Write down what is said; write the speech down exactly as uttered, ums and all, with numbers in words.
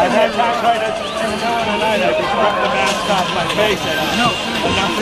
I've had times right in the middle of the night, I just ripped the mask off my face and enough